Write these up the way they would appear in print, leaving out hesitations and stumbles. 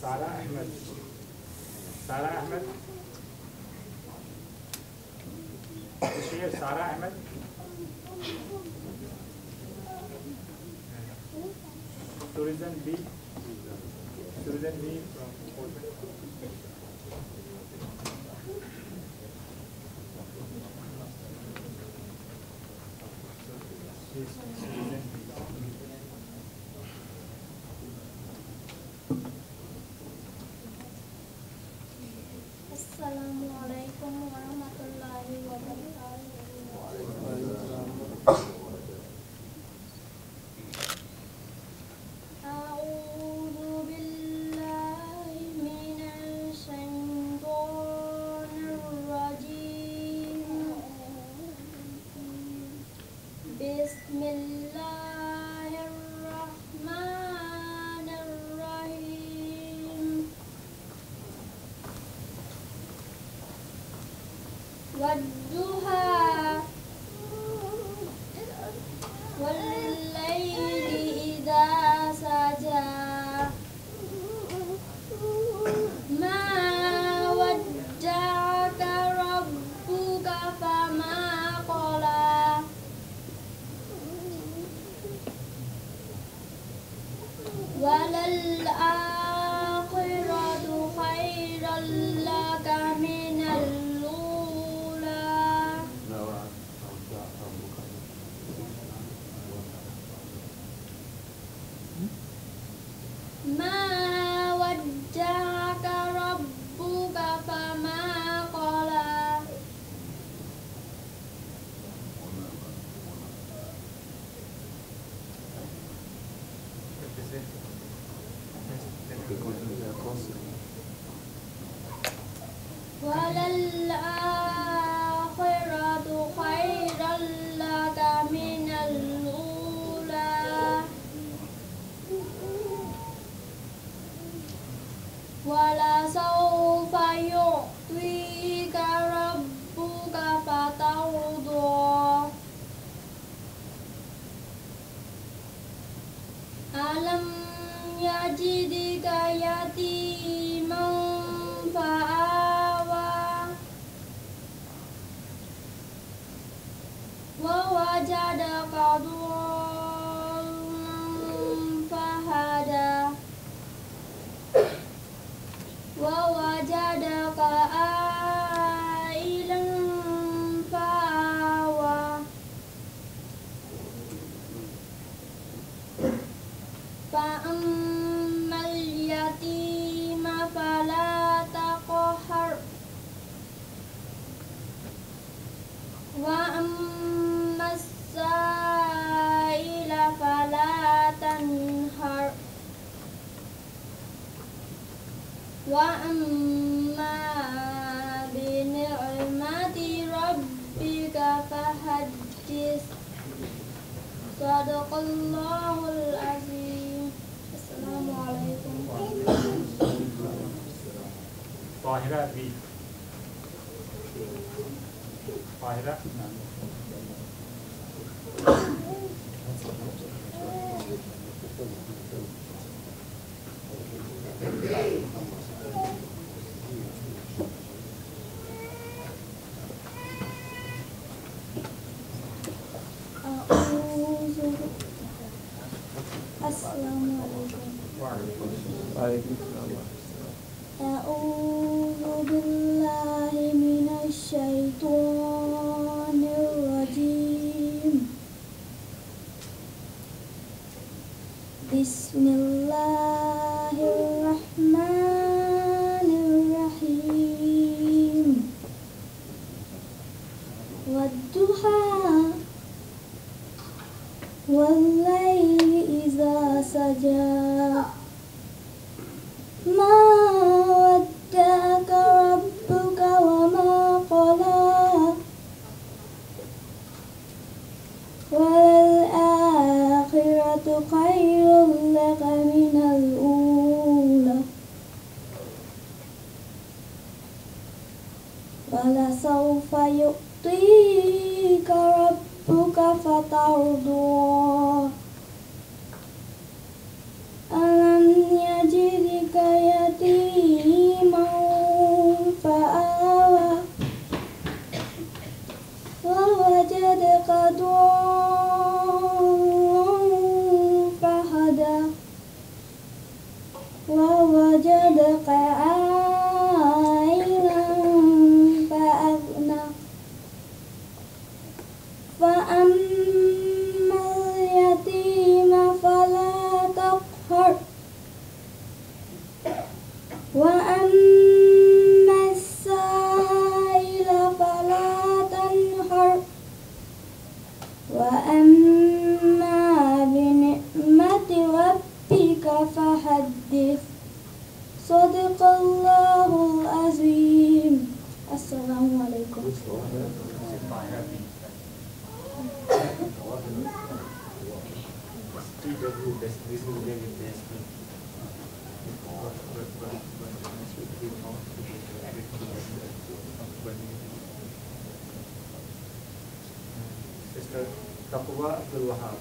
Sarah Ahmed. Sarah Ahmed. Is she here? Sarah Ahmed. Susan B. Susan B. from Portland. Susan B. Assalamualaikum warahmatullahi wabarakatuh. A'udzu billahi minasy syaithanir rajim. Bismillahirrahmanirrahim. Wadduha wallayli idza saja ma wadda'aka rabbuka fama qala walal akhiratu khairal laka minal ma wadda'aka rabbuka fama qala. Walal akhiratu khairal laka minal ula. Wala sawfa yu'tika rabbuka fatarda. Alam yajidika yatiman fa'awa wa wajadaka dhallan fahada wa wajadaka ailan fa'awa fa'ammal yatima fala taqhar wa ammas sa'ila fala tanhar wa amma bi ni'mati rabbika fahaddits. Shadaqallahul azim. Assalamualaikum warahmatullahi wabarakatuh. Tahira B. Tahira. Assalamualaikum. Waalaikumsalam. A'udzu billahi minasy syaithanir rajim. Bismillahirrahmanirrahim. Wadduha wallayli idza saja ma wadda'aka rabbuka wa ma qala wal akhiratu khairul laka minal ula wala sawfa yu'tika rabbuka fatarda. Alam yajidika yatim ووجدك عائلا فأغنى فأما اليتيم فلا تقهر وأما السائل فلا تنهر وأما بنعمة ربك فحدث صدق الله العظيم. السلام عليكم. Sister Taqwa Abdul Wahab.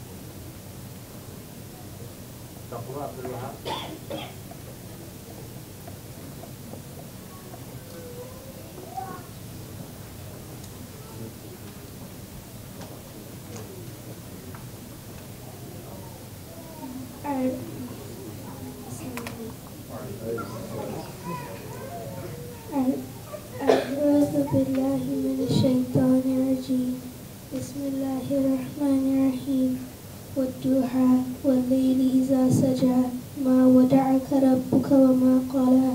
Taqwa Abdul Wahab. أعوذ بالله من الشيطان الرجيم. بسم الله الرحمن الرحيم. والضحى والليل إذا سجى ما ودعك ربك وما قلى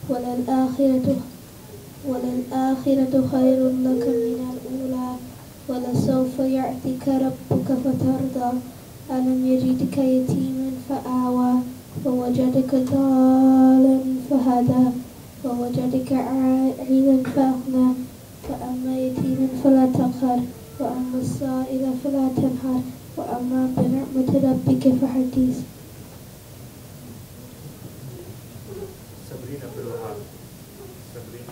وللآخرة خير لك من الأولى ولسوف يعطيك ربك فترضى ألم يجدك يتيما فآوى ووجدك ضالا فهدى ووجدك عائلا فأغنى فأما يتيما فلا تقهر وأما السائل فلا تنهر وأما بنعمة ربك فحدث. Sabrina Abdul Wahab. Sabrina.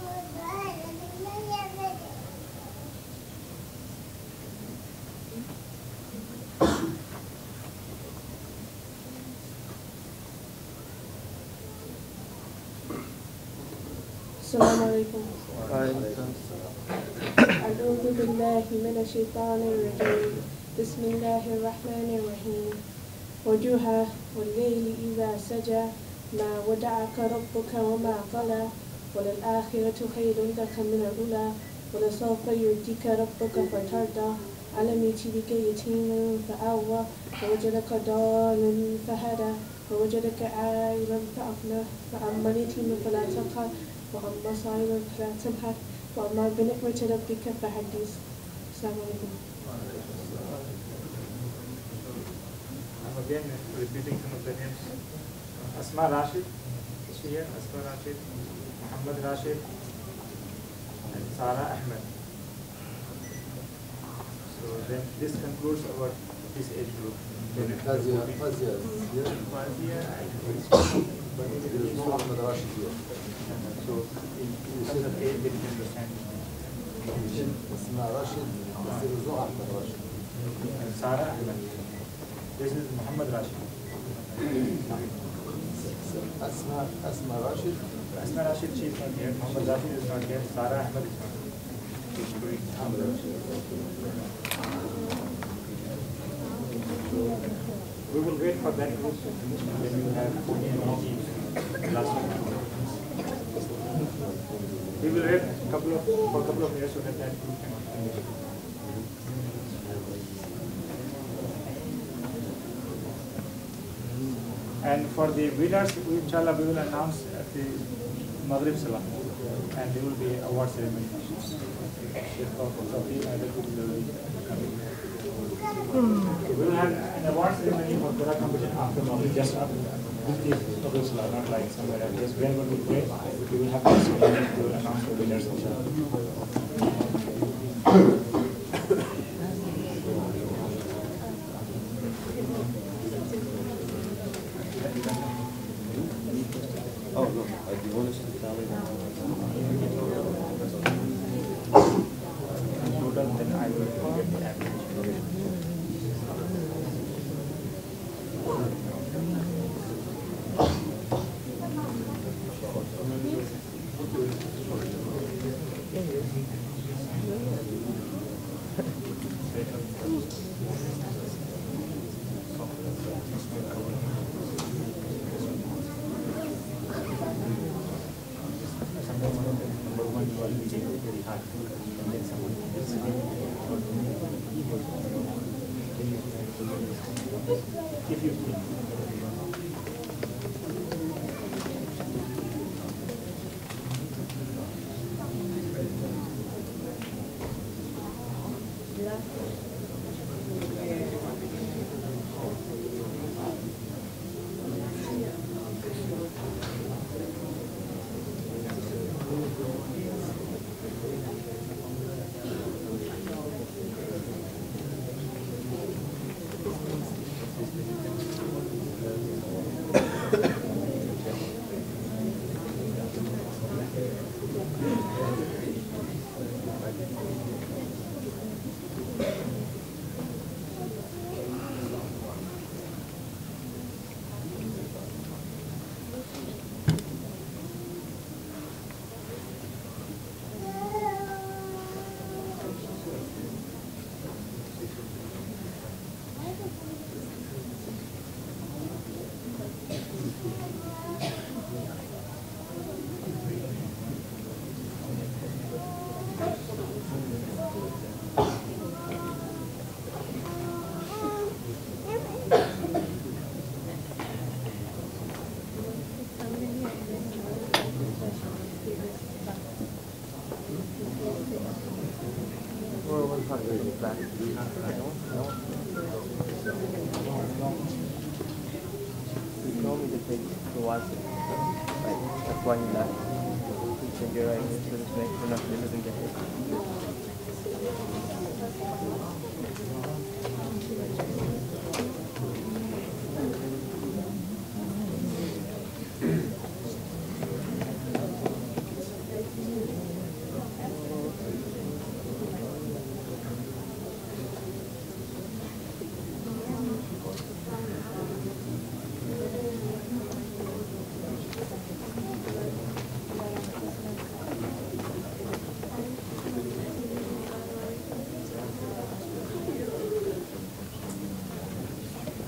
السلام عليكم. أعوذ بالله من الشيطان الرجيم. بسم الله الرحمن الرحيم. وجوها والليل إذا سجى ما ودعك ربك وما قلى وللآخرة خير لك من الأولى ولسوف يؤتيك ربك فترضى ألم يجدك يتيما فآوى ووجدك ضالا فهدى ووجدك عائلا فأغنى فأما اليتيم فلا تقهر وأما السائل فلا تنهر وأما بنعمة ربك فحدث. السلام عليكم. I'm again repeating some of the names. Asma Rashid is here. Asma Rashid, Muhammad Rashid, and Sarah Ahmed. So then this concludes our this age group. Fazia, Fazia, Ahmed Rashid here. So in terms of age, they can understand. اسمها راشد يصير أحمد راشد. Sarah Ahmed. This is Muhammad Rashid. أسماء راشد. Asma Rashid, she is not here. Muhammad Rashid is not here. Sarah Ahmed is not here. We will wait for that group to finish and then we will have last one. We will wait for a couple of years so that that group can finish. And for the winners, inshallah, we will announce at the Maghrib Salah, and there will be award ceremony. We will have an award ceremony for Quran competition after Maghrib, just after the Maghrib Salah, not like somewhere else. Just whenever we pray, we will have this ceremony. We will announce the winners, inshallah. Oh, no. Do you want us to tally them? Total, then I will get the average. hard. And then someone is sitting or keyboard. If you think. That's why you left. You said you're right, so this way we're not going to get it.